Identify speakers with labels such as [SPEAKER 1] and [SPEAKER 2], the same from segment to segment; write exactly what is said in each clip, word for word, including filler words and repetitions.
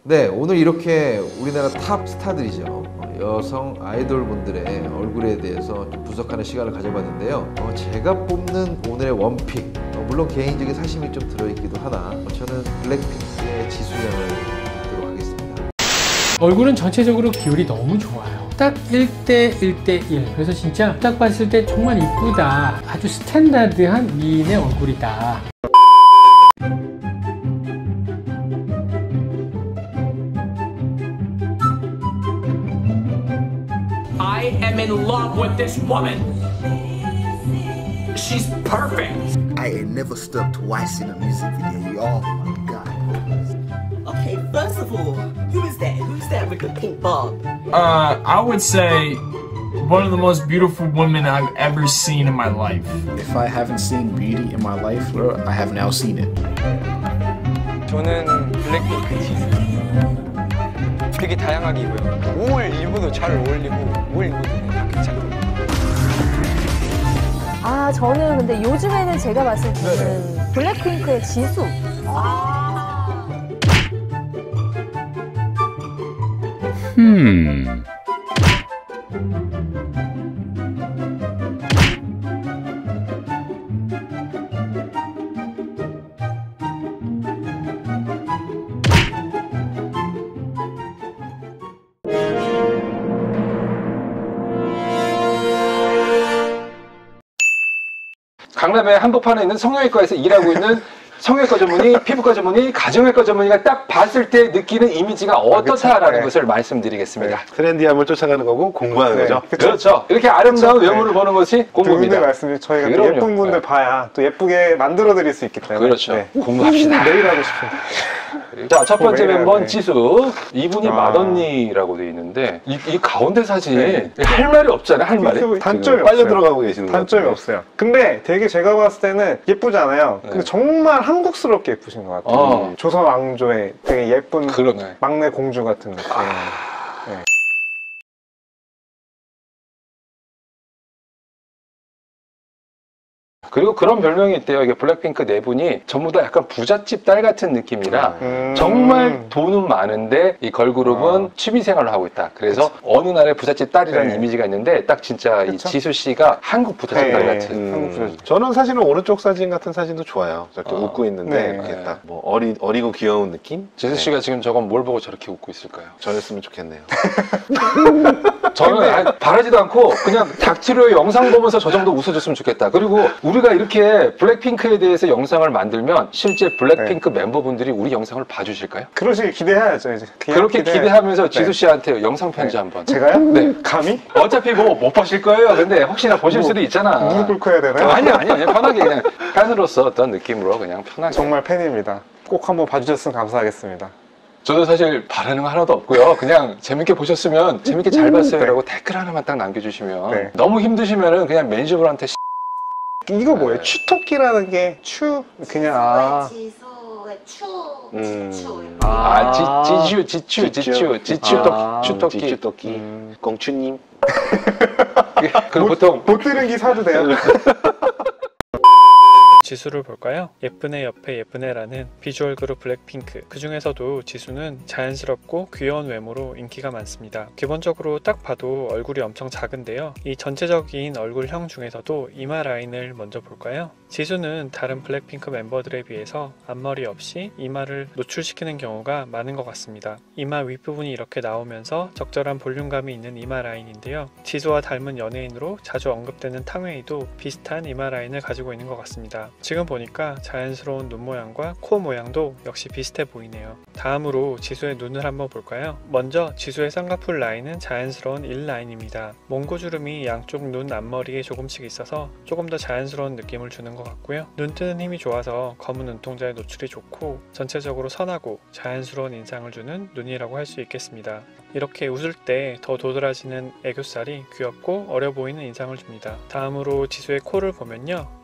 [SPEAKER 1] 네, 오늘 이렇게 우리나라 탑 스타들이죠. 여성 아이돌분들의 얼굴에 대해서 좀 분석하는 시간을 가져봤는데요. 어, 제가 뽑는 오늘의 원픽, 어, 물론 개인적인 사심이 좀 들어있기도 하나 어, 저는 블랙핑크의 지수양을 뽑도록 하겠습니다.
[SPEAKER 2] 얼굴은 전체적으로 비율이 너무 좋아요. 딱 일 대 일 대 일. 그래서 진짜 딱 봤을 때 정말 이쁘다. 아주 스탠다드한 미인의 얼굴이다.
[SPEAKER 3] I am in love with this woman. She's perfect.
[SPEAKER 4] I ain't never stuck twice in a music video. Oh my god.
[SPEAKER 5] Okay, first of all, who is that? Who's that with the pink bob?
[SPEAKER 6] Uh, I would say one of the most beautiful women I've ever seen in my life.
[SPEAKER 7] If I haven't seen beauty in my life, I have now seen it.
[SPEAKER 8] 저는 블랙핑크 지수. 되게 다양하게 입어요. 뭘 입어도 잘 어울리고 뭘 입어도 다 괜찮고.
[SPEAKER 9] 아, 저는 근데 요즘에는 제가 봤을 때는 네네. 블랙핑크의 지수. 아.
[SPEAKER 10] 음.
[SPEAKER 11] 강남의 한복판에 있는 성형외과에서 일하고 있는 성형외과 전문의, 피부과 전문의, 가정외과 전문의가 딱 봤을 때 느끼는 이미지가 어떻다라는 네. 것을 말씀드리겠습니다.
[SPEAKER 12] 네. 트렌디함을 쫓아가는 거고 공부하는 네. 거죠.
[SPEAKER 11] 그쵸? 그렇죠. 이렇게 아름다운 네. 외모를 보는 것이 공부입니다.
[SPEAKER 13] 말씀이 저희가 또 예쁜 분들 네. 봐야 또 예쁘게 만들어 드릴 수 있기 때문에
[SPEAKER 11] 그렇죠.
[SPEAKER 13] 네.
[SPEAKER 11] 공부합시다.
[SPEAKER 13] 매일 하고 싶어요.
[SPEAKER 11] 자, 첫 번째 멤버는 지수. 이분이
[SPEAKER 13] 아.
[SPEAKER 11] 맏언니라고 되어 있는데 이, 이 가운데 사진 네.
[SPEAKER 13] 할
[SPEAKER 11] 말이 없잖아요. 할 말이.
[SPEAKER 13] 단점이
[SPEAKER 12] 빨려
[SPEAKER 13] 없어요.
[SPEAKER 12] 들어가고 계시는
[SPEAKER 13] 단점이
[SPEAKER 12] 것
[SPEAKER 13] 없어요. 근데 되게 제가 봤을 때는 예쁘잖아요.
[SPEAKER 11] 네.
[SPEAKER 13] 근데 정말 한국스럽게 예쁘신 것 같아요.
[SPEAKER 11] 어.
[SPEAKER 13] 조선 왕조의 되게 예쁜
[SPEAKER 11] 그러네.
[SPEAKER 13] 막내 공주 같은 느낌.
[SPEAKER 11] 아.
[SPEAKER 13] 네.
[SPEAKER 11] 그리고 그런 별명이 있대요. 이게 블랙핑크 네 분이 전부 다 약간 부잣집 딸 같은 느낌이라
[SPEAKER 13] 음.
[SPEAKER 11] 정말 돈은 많은데 이 걸그룹은 아. 취미생활을 하고 있다. 그래서 그쵸. 어느 날의 부잣집 딸이라는 네. 이미지가 있는데 딱 진짜 그쵸? 이 지수 씨가 한국 부잣집 네. 딸 같은.
[SPEAKER 12] 음. 한국 부잣집. 저는 사실은 오른쪽 사진 같은 사진도 좋아요. 저렇게
[SPEAKER 11] 어.
[SPEAKER 12] 웃고 있는데
[SPEAKER 13] 네.
[SPEAKER 12] 이렇게 딱 뭐 어리, 어리고 귀여운 느낌?
[SPEAKER 11] 지수 씨가 네. 지금 저건 뭘 보고 저렇게 웃고 있을까요?
[SPEAKER 12] 저였으면 좋겠네요.
[SPEAKER 11] 저는 아니, 바라지도 않고 그냥 닥치로의 영상 보면서 저 정도 웃어줬으면 좋겠다. 그리고 우리가 이렇게 블랙핑크에 대해서 영상을 만들면 실제 블랙핑크 네. 멤버분들이 우리 영상을 봐주실까요?
[SPEAKER 13] 그러시길 기대해야죠. 이제.
[SPEAKER 11] 그렇게
[SPEAKER 13] 기대해.
[SPEAKER 11] 기대하면서
[SPEAKER 13] 네.
[SPEAKER 11] 지수 씨한테 영상 편지
[SPEAKER 13] 네.
[SPEAKER 11] 한번.
[SPEAKER 13] 제가요?
[SPEAKER 11] 네.
[SPEAKER 13] 감히?
[SPEAKER 11] 어차피 뭐 못 보실 거예요. 근데 혹시나 보실
[SPEAKER 13] 뭐,
[SPEAKER 11] 수도 있잖아.
[SPEAKER 13] 무릎 꿇고 해야 되나요?
[SPEAKER 11] 아니 아니 아니 편하게 그냥 팬으로서 어떤 느낌으로 그냥 편하게.
[SPEAKER 13] 정말 팬입니다. 꼭 한번 봐주셨으면 감사하겠습니다.
[SPEAKER 11] 저도 사실 바라는 거 하나도 없고요. 그냥 재밌게 보셨으면 재밌게 잘 봤어요 라고 네. 댓글 하나만 딱 남겨주시면 네. 너무 힘드시면은 그냥 매니저분한테
[SPEAKER 13] 이거 뭐예요? 추토끼라는 게 추 그냥 아
[SPEAKER 5] 지수의 추
[SPEAKER 12] 음.
[SPEAKER 5] 지추
[SPEAKER 11] 아 지추 지추 지추 지추 추토끼
[SPEAKER 12] 지추토끼 음. 공추님
[SPEAKER 11] 그 보통
[SPEAKER 13] 못 들은 기 사도 돼요.
[SPEAKER 2] 지수를 볼까요? 예쁜 애 옆에 예쁜 애라는 비주얼 그룹 블랙핑크. 그 중에서도 지수는 자연스럽고 귀여운 외모로 인기가 많습니다. 기본적으로 딱 봐도 얼굴이 엄청 작은데요. 이 전체적인 얼굴형 중에서도 이마 라인을 먼저 볼까요? 지수는 다른 블랙핑크 멤버들에 비해서 앞머리 없이 이마를 노출시키는 경우가 많은 것 같습니다. 이마 윗부분이 이렇게 나오면서 적절한 볼륨감이 있는 이마 라인인데요. 지수와 닮은 연예인으로 자주 언급되는 탕웨이도 비슷한 이마 라인을 가지고 있는 것 같습니다. 지금 보니까 자연스러운 눈 모양과 코 모양도 역시 비슷해 보이네요. 다음으로 지수의 눈을 한번 볼까요? 먼저 지수의 쌍꺼풀 라인은 자연스러운 일 라인입니다. 몽고주름이 양쪽 눈 앞머리에 조금씩 있어서 조금 더 자연스러운 느낌을 주는 것 같고요. 눈 뜨는 힘이 좋아서 검은 눈동자에 노출이 좋고 전체적으로 선하고 자연스러운 인상을 주는 눈이라고 할 수 있겠습니다. 이렇게 웃을 때 더 도드라지는 애교살이 귀엽고 어려 보이는 인상을 줍니다. 다음으로 지수의 코를 보면요.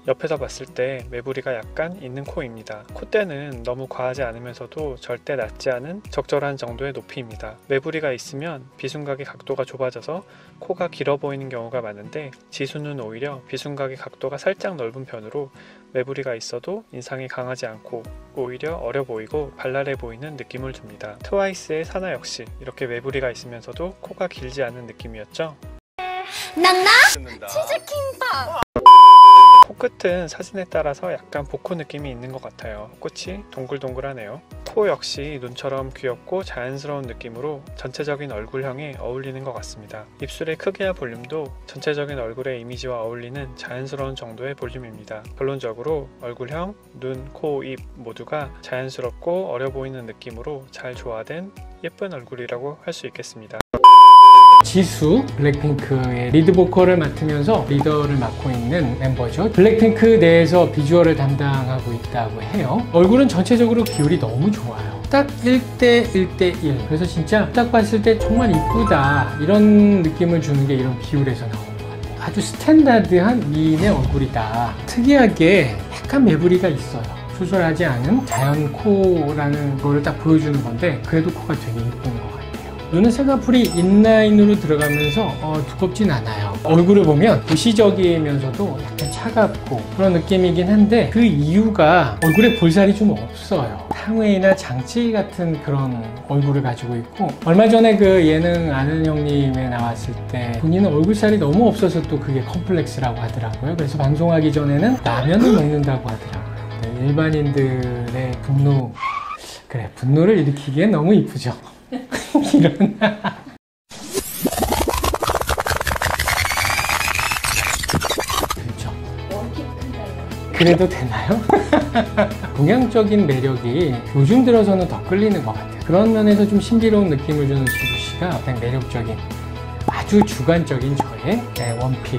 [SPEAKER 2] 옆에서 봤을 때 매부리가 약간 있는 코입니다. 콧대는 너무 과하지 않으면서도 절대 낮지 않은 적절한 정도의 높이입니다. 매부리가 있으면 비순각의 각도가 좁아져서 코가 길어 보이는 경우가 많은데 지수는 오히려 비순각의 각도가 살짝 넓은 편으로 매부리가 있어도 인상이 강하지 않고 오히려 어려 보이고 발랄해 보이는 느낌을 줍니다. 트와이스의 사나 역시 이렇게 매부리가 있으면서도 코가 길지 않은 느낌이었죠.
[SPEAKER 10] 난나 치즈김밥.
[SPEAKER 2] 코끝은 사진에 따라서 약간 보코 느낌이 있는 것 같아요. 코끝이 동글동글하네요. 코 역시 눈처럼 귀엽고 자연스러운 느낌으로 전체적인 얼굴형에 어울리는 것 같습니다. 입술의 크기와 볼륨도 전체적인 얼굴의 이미지와 어울리는 자연스러운 정도의 볼륨입니다. 결론적으로 얼굴형, 눈, 코, 입 모두가 자연스럽고 어려 보이는 느낌으로 잘 조화된 예쁜 얼굴이라고 할 수 있겠습니다.
[SPEAKER 14] 지수, 블랙핑크의 리드 보컬을 맡으면서 리더를 맡고 있는 멤버죠. 블랙핑크 내에서 비주얼을 담당하고 있다고 해요. 얼굴은 전체적으로 비율이 너무 좋아요. 딱 일 대 일 대 일. 그래서 진짜 딱 봤을 때 정말 이쁘다 이런 느낌을 주는 게 이런 비율에서 나오는 것 같아요. 아주 스탠다드한 미인의 얼굴이다. 특이하게 약간 매부리가 있어요. 수술하지 않은 자연 코라는 걸 딱 보여주는 건데 그래도 코가 되게 이쁜 것 같아요. 눈은 쌍꺼풀이 인라인으로 들어가면서 어, 두껍진 않아요. 얼굴을 보면 부시적이면서도 약간 차갑고 그런 느낌이긴 한데 그 이유가 얼굴에 볼살이 좀 없어요. 탕웨이나 장치 같은 그런 얼굴을 가지고 있고 얼마 전에 그 예능 아는 형님에 나왔을 때 본인은 얼굴살이 너무 없어서 또 그게 컴플렉스라고 하더라고요. 그래서 방송하기 전에는 라면을 먹는다고 하더라고요. 네, 일반인들의 분노 그래 분노를 일으키기엔 너무 이쁘죠. 이런 그렇죠. 그래도 되나요? 동양적인 매력이 요즘 들어서는 더 끌리는 것 같아요. 그런 면에서 좀 신비로운 느낌을 주는 지수씨가 가장 매력적인 아주 주관적인 저의 네, 원픽.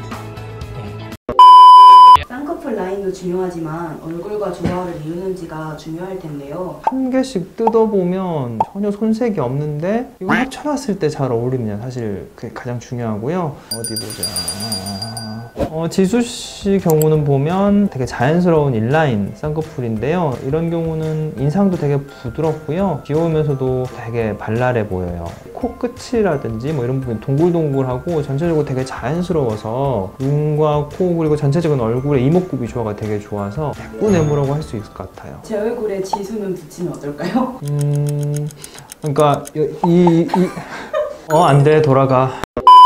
[SPEAKER 15] 쌍꺼풀 라인도 중요하지만 얼굴과 조화를 이루는지가 중요할 텐데요.
[SPEAKER 13] 한 개씩 뜯어보면 전혀 손색이 없는데 이거 합쳐놨을 때 잘 어울리느냐 사실 그게 가장 중요하고요. 어디 보자. 어, 지수씨 경우는 보면 되게 자연스러운 인라인 쌍꺼풀인데요. 이런 경우는 인상도 되게 부드럽고요. 귀여우면서도 되게 발랄해 보여요. 코끝이라든지 뭐 이런 부분 동글동글하고 전체적으로 되게 자연스러워서 눈과 코 그리고 전체적인 얼굴의 이목구비 조화가 되게 좋아서 백구네모라고 할 수 있을 것 같아요.
[SPEAKER 15] 제 얼굴에 지수는 붙이면 어떨까요?
[SPEAKER 13] 음... 그러니까 이... 이 어, 안 돼. 돌아가.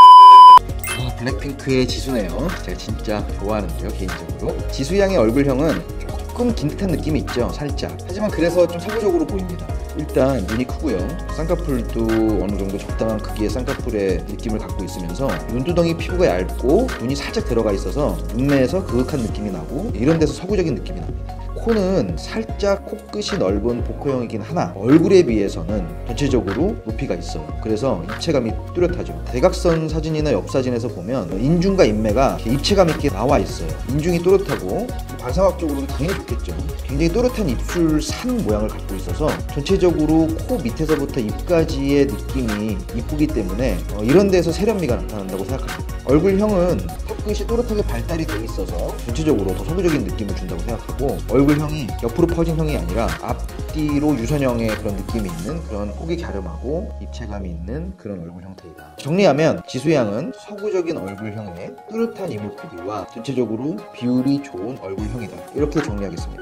[SPEAKER 1] 블랙핑크의 지수네요. 제가 진짜 좋아하는데요, 개인적으로. 지수 양의 얼굴형은 조금 긴 듯한 느낌이 있죠, 살짝. 하지만 그래서 좀 세부적으로 보입니다. 일단 눈이 크고요. 쌍꺼풀도 어느 정도 적당한 크기의 쌍꺼풀의 느낌을 갖고 있으면서 눈두덩이 피부가 얇고 눈이 살짝 들어가 있어서 눈매에서 그윽한 느낌이 나고 이런 데서 서구적인 느낌이 납니다. 코는 살짝 코끝이 넓은 보코형이긴 하나 얼굴에 비해서는 전체적으로 높이가 있어요. 그래서 입체감이 뚜렷하죠. 대각선 사진이나 옆 사진에서 보면 인중과 인매가 입체감 있게 나와 있어요. 인중이 또렷하고 관상학적으로도 당연히 좋겠죠. 굉장히 또렷한 입술 산 모양을 갖고 있어서 전체적으로 코 밑에서부터 입까지의 느낌이 이쁘기 때문에 어, 이런 데서 세련미가 나타난다고 생각합니다. 얼굴형은 코끝이 또렷하게 발달이 돼 있어서 전체적으로 더 서구적인 느낌을 준다고 생각하고 얼굴형이 옆으로 퍼진 형이 아니라 앞뒤로 유선형의 그런 느낌이 있는 그런 kok이 갸름하고 입체감이 있는 그런 얼굴 형태이다. 정리하면 지수양은 서구적인 얼굴형의 뚜렷한 이목구비와 전체적으로 비율이 좋은 얼굴형이다. 이렇게 정리하겠습니다.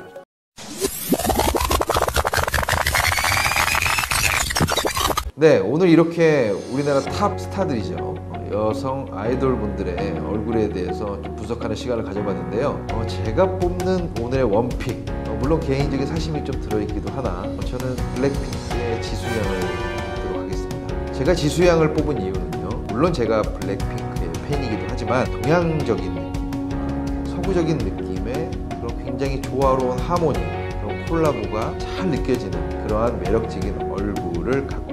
[SPEAKER 1] 네, 오늘 이렇게 우리나라 탑 스타들이죠. 여성 아이돌 분들의 얼굴에 대해서 좀 분석하는 시간을 가져봤는데요. 어, 제가 뽑는 오늘의 원픽, 어, 물론 개인적인 사심이 좀 들어있기도 하나 어, 저는 블랙핑크의 지수양을 뽑도록 하겠습니다. 제가 지수양을 뽑은 이유는요, 물론 제가 블랙핑크의 팬이기도 하지만 동양적인 느낌, 서구적인 느낌의 그런 굉장히 조화로운 하모니, 그런 콜라보가 잘 느껴지는 그러한 매력적인 얼굴을 갖고